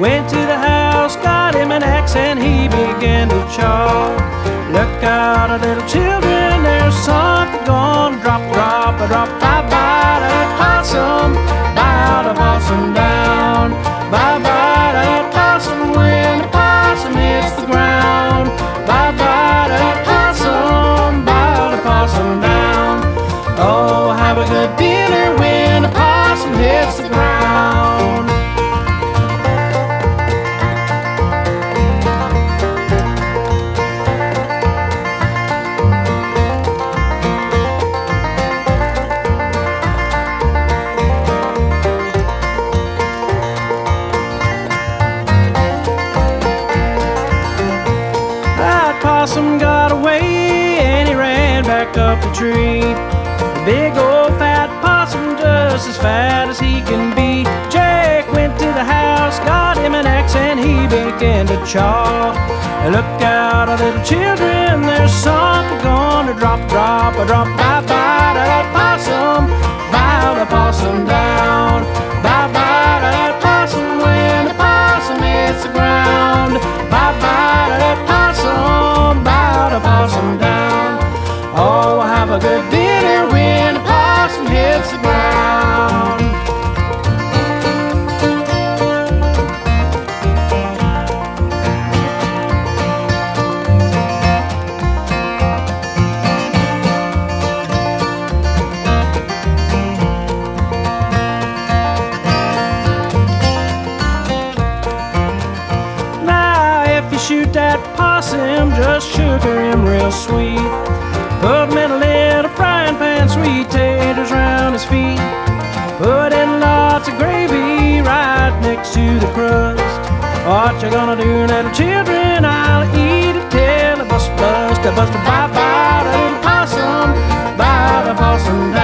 went to the house, got him an axe, and he began to chaw. Look out, little children, there's something gonna drop, drop, a drop. Bye-bye to that possum, bow the possum down. Bye-bye to that possum when the possum hits the ground. Bye-bye to that possum, bow the possum down. Oh, have a good dinner when the possum hits the ground. Possum got away and he ran back up the tree. The big old fat possum, just as fat as he can be. Jack went to the house, got him an axe, and he began to chaw. Look out, little children, there's something gonna drop, drop, a drop. Bye-bye to that possum, bow the possum down. Bye-bye to that possum when the possum hits the ground. Bye-bye to that possum, bow the possum down. Oh, have a good dinner when the possum hits the ground. Shoot that possum, just sugar him real sweet. Put him in a little frying pan, sweet taters round his feet. Put in lots of gravy right next to the crust. What you gonna do, little children? I'll eat it till I bust. Bye-bye to the possum, bow the possum